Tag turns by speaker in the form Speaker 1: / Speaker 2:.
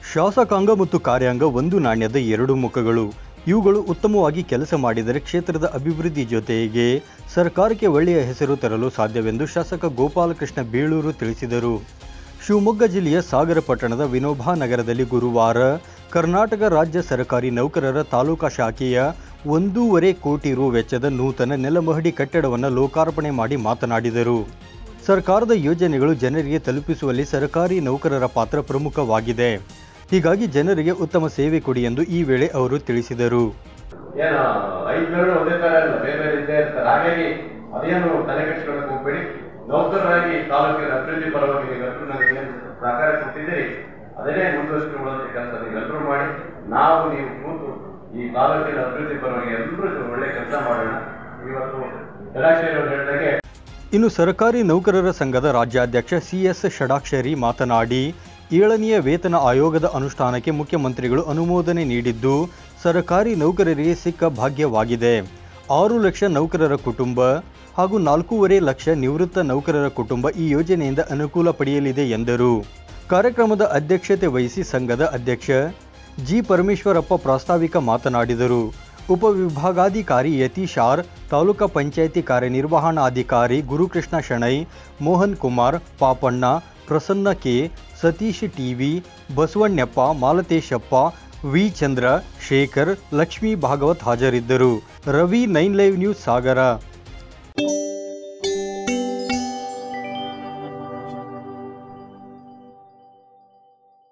Speaker 1: ಶಾಸಕಾಂಗ ಮತ್ತು ಕಾರ್ಯಾಂಗ ಒಂದು ನಾಣ್ಯದ ಎರಡು ಮುಖಗಳು. ಇವುಗಳು ಉತ್ತಮವಾಗಿ ಕೆಲಸ ಮಾಡಿದರೆ ಕ್ಷೇತ್ರದ ಅಭಿವೃದ್ಧಿ ಜೊತೆಗೆ ಸರ್ಕಾರಕ್ಕೆ ಒಳ್ಳೆಯ ಹೆಸರು ತರಲು ಸಾಧ್ಯವೆಂದು ಶಾಸಕ ಗೋಪಾಲಕೃಷ್ಣ ಬೇಳೂರು ತಿಳಿಸಿದರು. ಶಿವಮೊಗ್ಗ ಜಿಲ್ಲೆಯ ಸಾಗರ ಪಟ್ಟಣದ ವಿನೋಬಾ ನಗರದಲ್ಲಿ ಗುರುವಾರ ಕರ್ನಾಟಕ ರಾಜ್ಯ ಸರ್ಕಾರಿ ನೌಕರರ ತಾಲೂಕಾ ಶಾಖೆಯ 1.5 ಕೋಟಿ ರು ವೆಚ್ಚದ ನೂತನ ನೆಲಮಹಡಿ ಕಟ್ಟಡವನ್ನು ಲೋಕಾರ್ಪಣೆ ಮಾಡಿ ಮಾತನಾಡಿದರು. ಸರ್ಕಾರದ ಯೋಜನೆಗಳು ಜನರಿಗೆ ತಲುಪಿಸುವಲ್ಲಿ ಸರ್ಕಾರಿ ನೌಕರರ ಪಾತ್ರ ಪ್ರಮುಖವಾಗಿದೆ. ಹೀಗಾಗಿ ಜನರಿಗೆ ಉತ್ತಮ ಸೇವೆ ಕೊಡಿ ಎಂದು ಈ ವೇಳೆ ಅವರು ತಿಳಿಸಿದರು.
Speaker 2: ನೌಕರರಾಗಿ ತಾಲೂಕಿನ ಅಭಿವೃದ್ಧಿ ಪರವಾಗಿ ನೀವೆಲ್ಲರೂ ನನಗೆ ಸಹಕಾರ ಕೊಟ್ಟಿದ್ದೀರಿ. ಅದನ್ನೇ ಮುಂದುವರಿಸಿಕೊಳ್ಳುವಂಥ ಕೆಲಸ ನೀವೆಲ್ಲರೂ ಮಾಡಿ ನೀವು ಕೂತು ಈ ತಾಲೂಕಿನ ಅಭಿವೃದ್ಧಿ ಪರವಾಗಿ ಎಲ್ಲರೂ ಒಳ್ಳೆ ಕೆಲಸ ಮಾಡೋಣ. ಇವತ್ತು ಷಡಾಕ್ಷರಿ ಹೇಳಿದಾಗೆ
Speaker 1: ಇನ್ನು ಸರ್ಕಾರಿ ನೌಕರರ ಸಂಘದ ರಾಜ್ಯಾಧ್ಯಕ್ಷ CS ಷಡಾಕ್ಷರಿ ಮಾತನಾಡಿ, 7ನೇ ವೇತನ ಆಯೋಗದ ಅನುಷ್ಠಾನಕ್ಕೆ ಮುಖ್ಯಮಂತ್ರಿಗಳು ಅನುಮೋದನೆ ನೀಡಿದ್ದು ಸರ್ಕಾರಿ ನೌಕರರಿಗೆ ಸಿಕ್ಕ ಭಾಗ್ಯವಾಗಿದೆ. 6 ಲಕ್ಷ ನೌಕರರ ಕುಟುಂಬ ಹಾಗೂ 4.5 ಲಕ್ಷ ನಿವೃತ್ತ ನೌಕರರ ಕುಟುಂಬ ಈ ಯೋಜನೆಯಿಂದ ಅನುಕೂಲ ಪಡೆಯಲಿದೆ ಎಂದರು. ಕಾರ್ಯಕ್ರಮದ ಅಧ್ಯಕ್ಷತೆ ವಹಿಸಿ ಸಂಘದ ಅಧ್ಯಕ್ಷ G ಪರಮೇಶ್ವರಪ್ಪ ಪ್ರಾಸ್ತಾವಿಕ ಮಾತನಾಡಿದರು. ಉಪವಿಭಾಗಾಧಿಕಾರಿ ಯತೀಶ್ ಆರ್, ತಾಲೂಕಾ ಪಂಚಾಯಿತಿ ಕಾರ್ಯನಿರ್ವಹಣಾಧಿಕಾರಿ Gurukrishna Shenoy, Mohan Kumar, Papanna, Prasanna K, Satish TV, Basavannappa, Malateshappa, V Chandra, Shekhar, Lakshmi Bhagwat ಹಾಜರಿದ್ದರು. ರವಿ 9 ಲೈವ್ ನ್ಯೂಸ್ ಸಾಗರ.